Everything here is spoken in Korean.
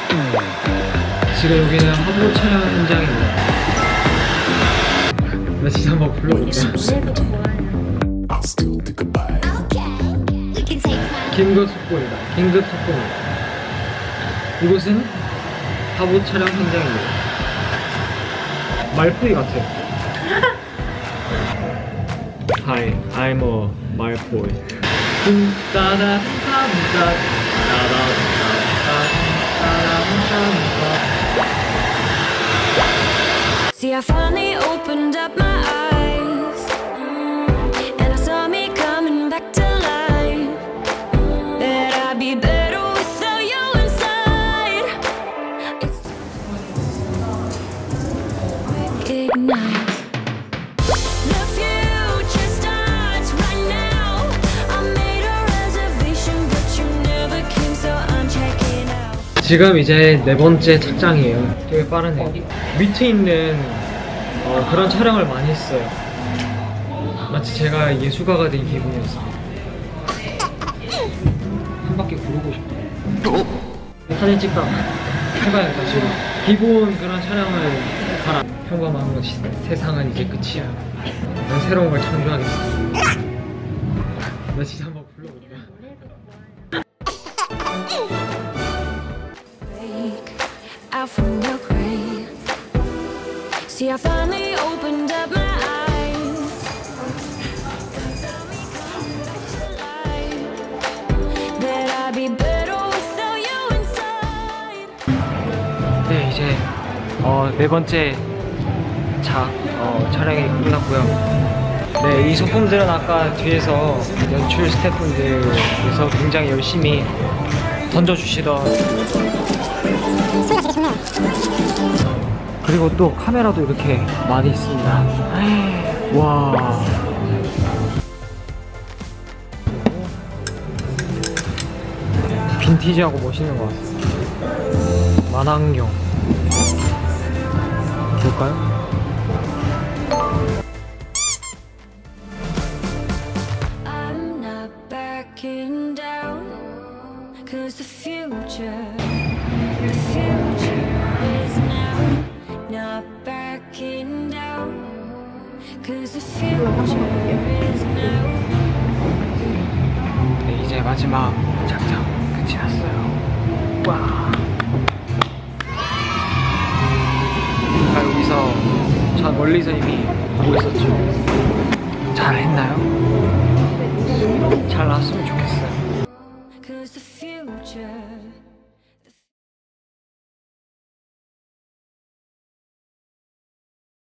지금 여기는 화보 촬영 현장입니다. 나 진짜 한번 불러볼까? 긴급속보입니다. 긴급속보입니다. 이곳은 화보 촬영 현장입니다. 말포이 같아요. Hi, I'm a 말포이. See, I finally opened up my eyes, and I saw me coming back to life. That I'd be better without you inside. It's recognize the future starts right now. I made a reservation, but you never came, so I'm checking out. 지금 이제 네 번째 착장이에요. 되게 빠르네요. 밑에 있는 그런 촬영을 많이 했어요. 마치 제가 예술가가 된 기분이었어요. 한 바퀴 구르고 싶어요. 사진 찍다가 해봐야겠다. 지금 기본 그런 촬영을 하라. 평범한 것이 세상은 이제 끝이야. 난 새로운 걸 창조하겠어. 나 진짜 한번 불러볼까? Out from the grave. See, I finally opened up my eyes. That I'd be better without you inside. 네, 이제 네 번째 촬영이 끝났고요. 네, 이 소품들은 아까 뒤에서 연출 스태프분들께서 굉장히 열심히 던져주시던. 그리고 또 카메라도 이렇게 많이 있습니다. 와. 빈티지하고 멋있는 것 같아요. 만환경 볼까요? I'm not backing down, 'cause the future is now. Not backing down, 'cause the future is now. 네, 이제 마지막 착장 끝이 났어요. 와. 여기서 저 멀리서 이미 보고 있었죠. 잘 했나요? 잘 나왔으면 좋겠어요.